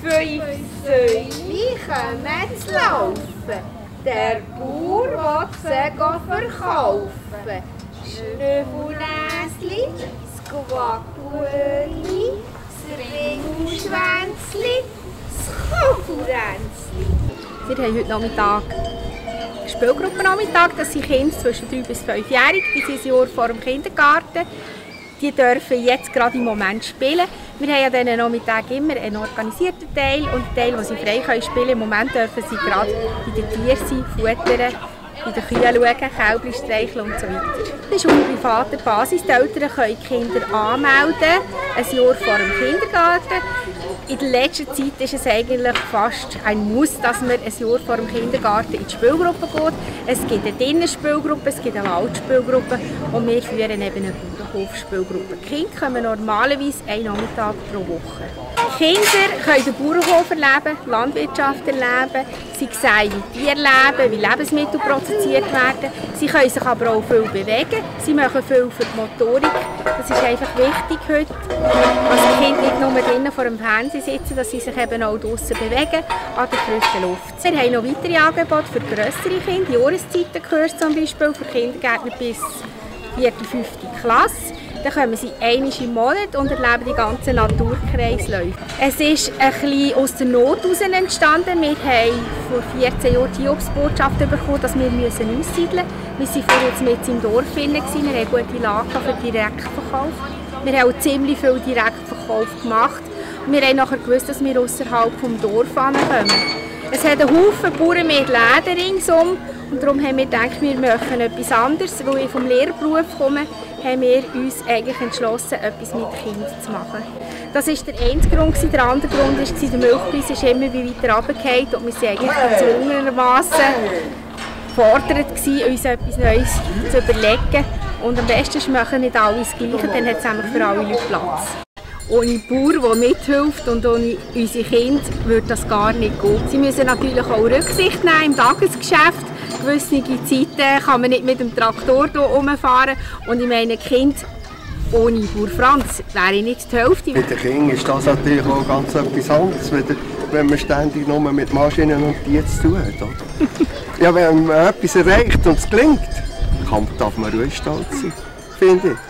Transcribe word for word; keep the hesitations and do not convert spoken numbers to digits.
Fünf Säule kommen zu laufen. Der Bauer will sie verkaufen. Schnüffelnäsli, das Quackueli, das Ringelschwänzli, das Kofferänzli. Wir haben heute Nachmittag einen Spielgruppennachmittag. Das sind Kinder zwischen drei bis fünfjährig, die sind ein Jahr vor dem Kindergarten. Die dürfen jetzt gerade im Moment spielen. Wir haben an diesen Nachmittag immer einen organisierten Teil und einen Teil, wo sie frei können spielen können. Im Moment dürfen sie gerade bei den Tieren sein, futtern, bei den Kühen schauen, Kälbchen streicheln und so weiter. Das ist eine private Basis. Die Eltern können die Kinder anmelden, ein Jahr vor dem Kindergarten. In der letzten Zeit ist es eigentlich fast ein Muss, dass man ein Jahr vor dem Kindergarten in die Spielgruppe geht. Es gibt eine Innenspielgruppe, es gibt eine Waldspielgruppe und wir führen eben eine Bauernhofspielgruppe. Die Kinder kommen normalerweise einen Nachmittag pro Woche. Kinder können den Bauernhof erleben, Landwirtschaft erleben, sie sehen, wie Tiere leben, wie Lebensmittel produziert werden. Sie können sich aber auch viel bewegen, sie machen viel für die Motorik. Das ist einfach wichtig heute, dass die Kinder nicht nur drinnen vor dem Fernsehen sitzen, dass sie sich eben auch draussen bewegen, an der frischen Luft. Wir haben noch weitere Angebote für grössere Kinder, Jahreszeitenkurs zum Beispiel für Kindergärtner bis vierte, fünfte Klasse. Dann kommen sie einmal im Monat und erleben die ganzen Naturkreisläufe. Es ist ein bisschen aus der Not heraus entstanden. Wir haben vor vierzehn Jahren die Hiobsbotschaft bekommen, dass wir aussiedeln müssen. Wir waren vorher jetzt mit im Dorf, wir haben gute Lage für Direktverkauf. Wir haben auch ziemlich viel Direktverkauf gemacht. Wir haben nachher gewusst, dass wir außerhalb des Dorfes kommen. Es hat einen Haufen Bauern mit Läden ringsum und darum haben wir gedacht, wir machen etwas anderes. Weil ich vom Lehrberuf komme, haben wir uns eigentlich entschlossen, etwas mit Kindern zu machen. Das war der einzige Grund. Der andere Grund war, der Milchpreis ist immer weiter runtergefallen und wir waren eigentlich gezwungenermassen gefordert, uns etwas Neues zu überlegen. Und am besten ist, wir machen nicht alle das Gleiche, dann hat es für alle Leute Platz. Ohne Bauern, der mithilft und ohne unsere Kinder würde das gar nicht gehen. Sie müssen natürlich auch Rücksicht nehmen im Tagesgeschäft. Gewisse Zeiten kann man nicht mit dem Traktor hier rumfahren. Und ich meine, Kind ohne Bauer Franz wäre nicht die Hälfte. Mit den Kindern ist das natürlich auch ganz etwas anderes, wenn man ständig nur mit Maschinen und Tieren zu tun hat. Oder? Ja, wenn man etwas erreicht und es gelingt, kann, darf man ruhig stolz sein, finde ich.